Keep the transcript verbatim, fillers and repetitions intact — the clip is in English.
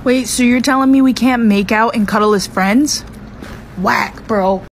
Wait, so you're telling me we can't make out and cuddle as friends? Whack, bro.